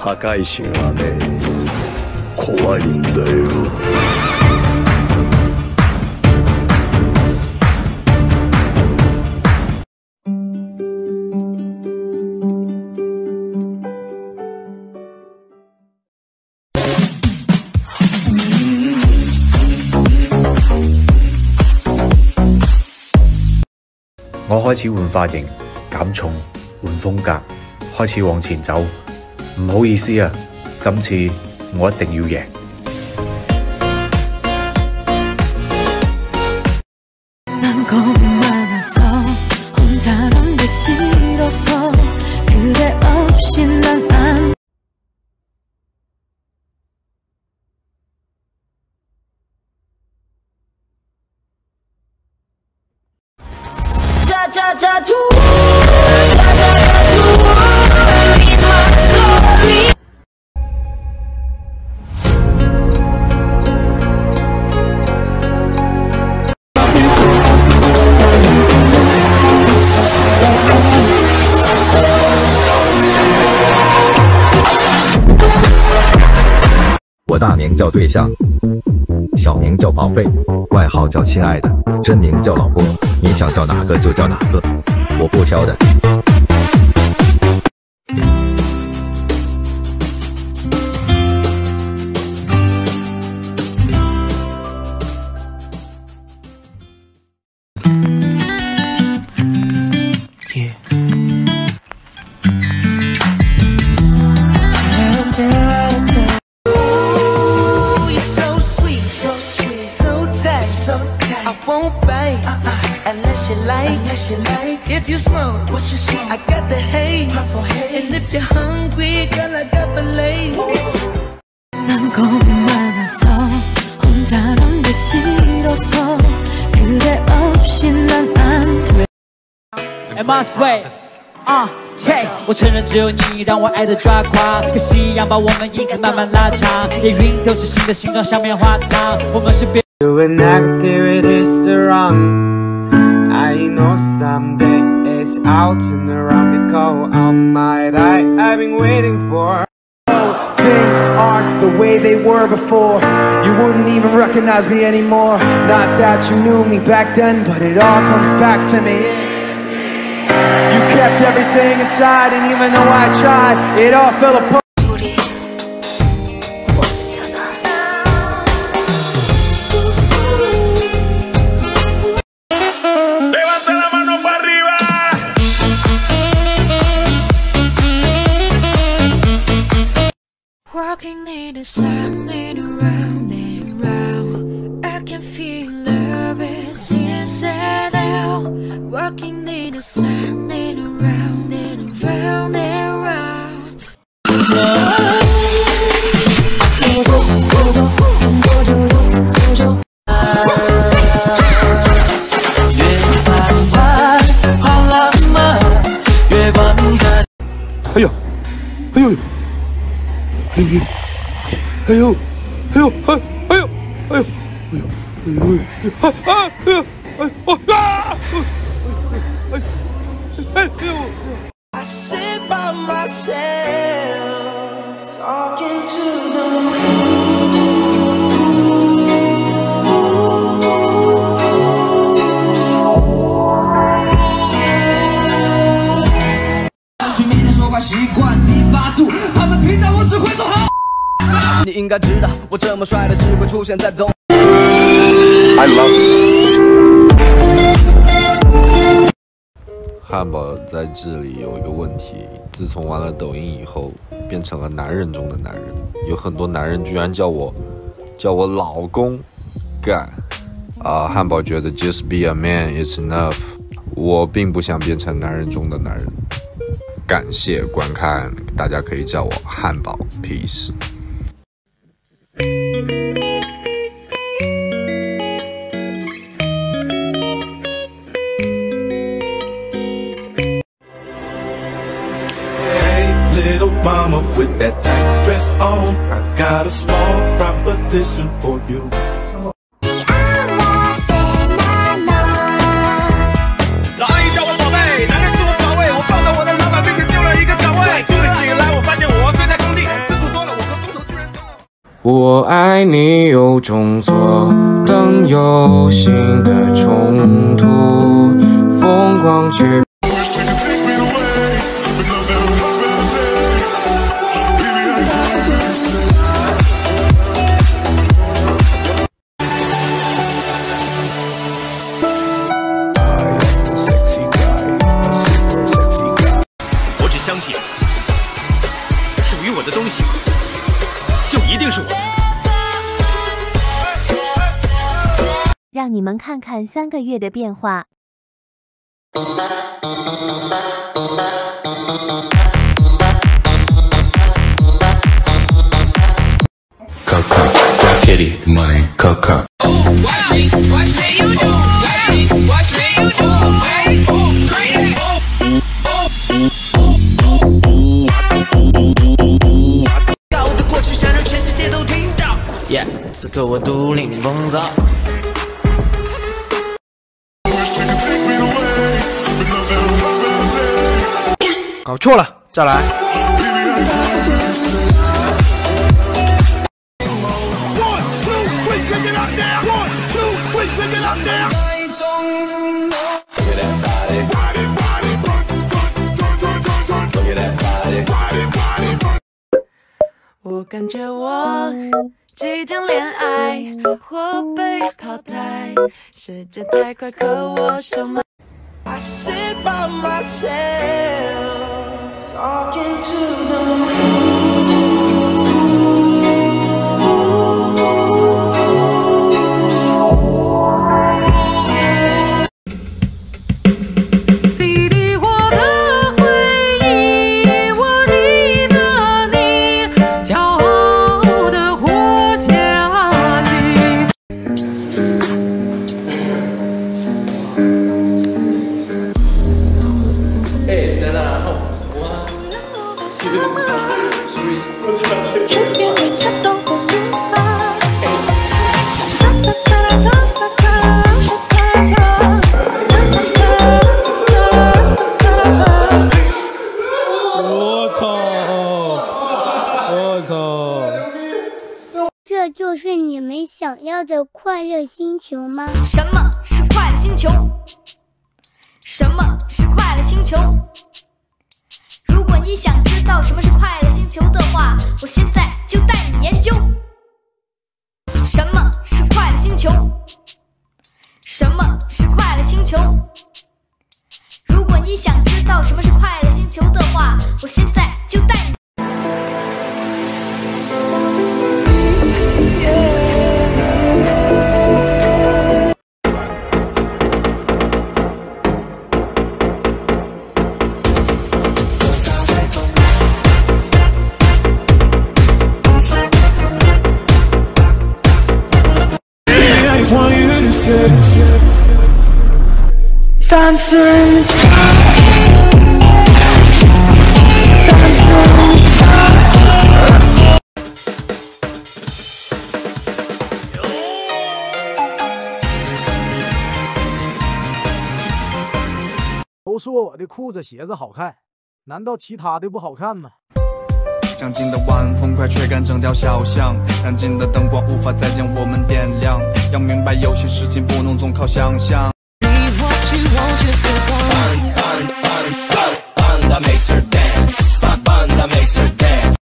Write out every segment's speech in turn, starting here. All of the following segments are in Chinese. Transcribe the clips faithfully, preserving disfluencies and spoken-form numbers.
破壊神はね、怖いんだよ。 我開始換髮型、減重、換風格，開始往前走。唔好意思啊，今次我一定要贏。 我大名叫对象，小名叫宝贝，外号叫亲爱的，真名叫老公。你想叫哪个就叫哪个，我不挑的。 If you smoke, what you smoke? I got the haze. And if you're hungry, girl, I got the lace. 난 겁이 많아서 혼자란 게 싫어서 그대 없이 난 안 돼. I must wait. 啊，切！我承认只有你让我爱的抓狂，可夕阳把我们影子慢慢拉长，连云都是新的形状，像棉花糖。我们是别。 Doing activities around. I know someday it's out and around because all my life I've been waiting for. Things aren't the way they were before. You wouldn't even recognize me anymore. Not that you knew me back then, but it all comes back to me. You kept everything inside, and even though I tried, it all fell apart. Walking in the sun, and round and round. I can feel love is inside out. Walking in the sun, and round and round and round. 哎呀，哎呦！哎呦，哎呦，哎呦，哎，哎呦，哎呦，哎呦，哎呦，哎呦，哎呦，哎呦，啊！哎，哎呦！I sit by myself, talking to the wind. 去每天说话习惯第八度，他们评价我只会说好。你应该知道，我这么帅的只会出现在东。I love you。 汉堡在这里有一个问题，自从玩了抖音以后，变成了男人中的男人，有很多男人居然叫我叫我老公，干啊！汉堡觉得 just be a man is enough， 我并不想变成男人中的男人。感谢观看，大家可以叫我汉堡 ，peace。 Little mama with that tight dress on, I got a small proposition for you. 老阿姨叫我宝贝，男人自我保卫，我抱着我的老板，并且丢了一个岗位。苏醒来，我发现我睡在工地。 我爱你有种左等右心的冲突，疯狂去。 我只相信，属于我的东西，就一定是我的。 让你们看看三个月的变化。 Coco, got kitty money, Coco. Watch me, watch me, you do. Watch me, watch me, you do. Oh, great. Oh, 高的过去想让全世界都听到。Yeah， 此刻我独领风骚。 搞错了，再来。 我感觉我即将恋爱或被淘汰，时间太快，可我手慢。I sit by myself, talking to the moon.C D 我的回忆，我记得你骄傲的活下去。 这就是你们想要的快乐星球吗？ 什么是快乐星球？什么是快乐星球？如果你想知道什么是快乐星球的话，我现在就带你研究。什么是快乐星球？什么是快乐星球？如果你想知道什么是快乐星球的话，我现在就带你。 Dancer in the dark, dancer in the dark. 都说我的裤子鞋子好看，难道其他的不好看吗？ 将近的晚风快吹干整条小巷，燃尽的灯光无法再将我们点亮。要明白有些事情不能总靠想象。Banda makes her dance. Banda makes her dance.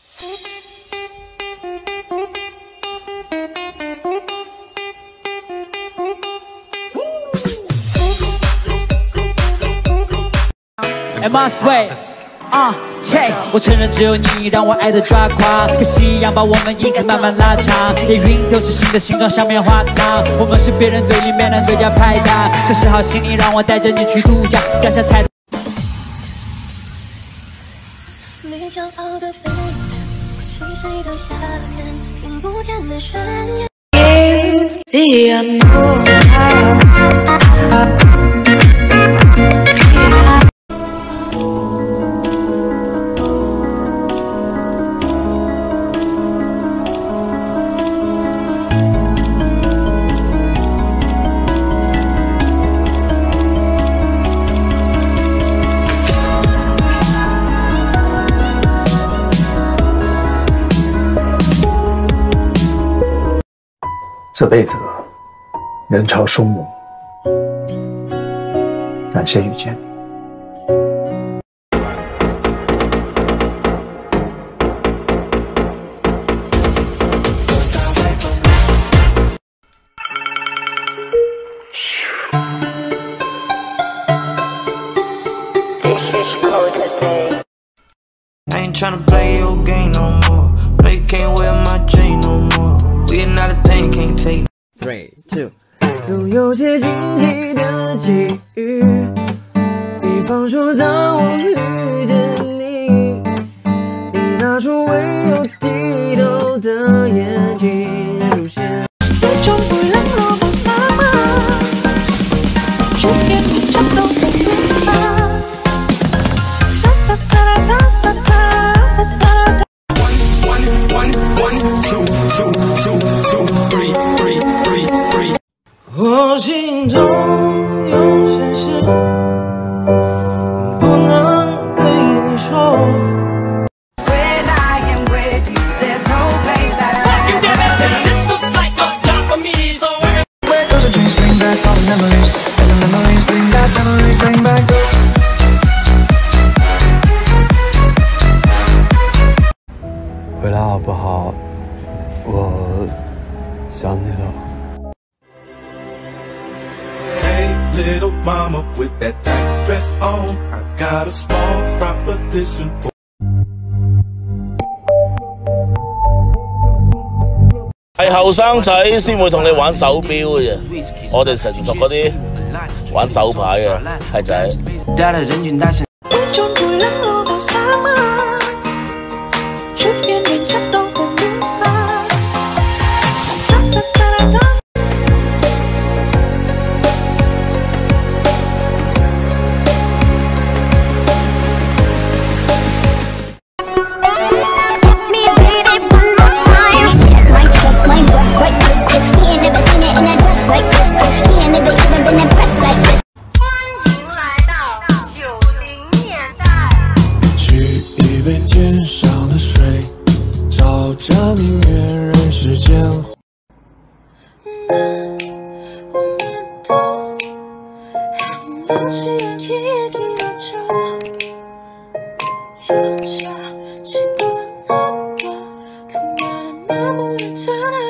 ，I must wait。啊，切！我承认只有你让我爱的抓狂，可夕阳把我们影子慢慢拉长，连云都是新的形状，像棉花糖。我们是别人嘴里面的最佳拍档，收拾好行李，让我带着你去度假，脚下踩。 没骄傲的飞，我栖息的夏天，听不见的宣言。The unknown. 这辈子人潮汹涌，感谢遇见你。 I ain't tryna play your game no more. No, you can't wear my chain no more. We are not a thing, can't take. Three, two. 总有些惊奇的际遇，比方说当我遇见你，你那双温柔剔透的眼睛出现。一种不冷落不撒谎，身边你颤抖的绿色。 我心中有些事不能对你说。When I am with you, there's no place I'd rather be. This looks like a job for me, so where does a dreams bring back all the memories? And the memories bring back, memories bring back. 回来好不好？我想你了。 Little mama with that tight dress on, I got a small proposition for. 係後生仔先會同你玩手錶嘅啫，我哋成熟嗰啲玩手牌嘅，係仔。 天上的水，照着明月人世间。 여자 집어넣어 그 말에 마무리 잘해